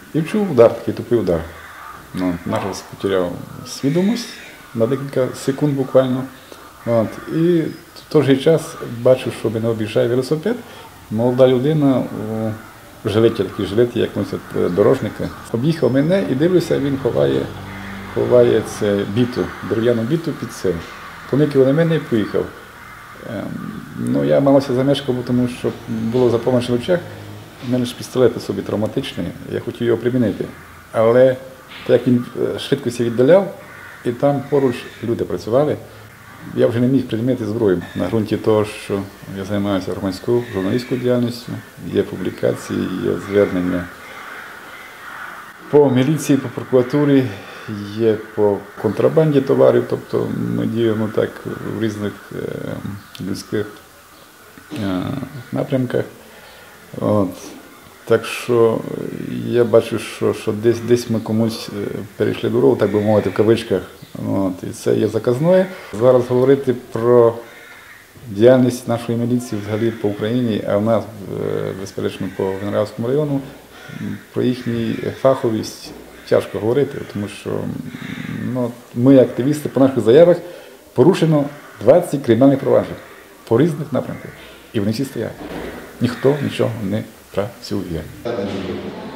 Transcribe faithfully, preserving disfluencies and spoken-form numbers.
І вчув удар, такий тупий удар. Ну, нараз потеряв свідомість на декілька секунд буквально. От. І в той же час бачу, що мене об'їжджає велосипед. Молода людина у жилеті, такі жилеті, як носять дорожники. Об'їхав мене і дивлюся, він ховає, ховає це біту, дерев'яну біту під це. Поникив на мене і поїхав. Ну, я малося замешкав, тому що було запомочено в очах. У мене ж пістолет собі травматичний, я хотів його примінити. Але так як він швидко віддаляв, і там поруч люди працювали, я вже не міг примінити зброю. На ґрунті того, що я займаюся громадською журналістською діяльністю, є публікації, є звернення по міліції, по прокуратурі, є по контрабанді товарів, тобто ми діємо так в різних людських напрямках. От. Так що я бачу, що, що десь, десь ми комусь перейшли дорогу, так би мовити, в кавичках. От. І це є заказною. Зараз говорити про діяльність нашої міліції взагалі по Україні, а в нас, безперечно, по Виноградському району, про їхню фаховість тяжко говорити, тому що ну, ми, активісти, по наших заявах порушено двадцять кримінальних проваджень по різних напрямках. І вони всі стоять. Ніхто нічого не працює.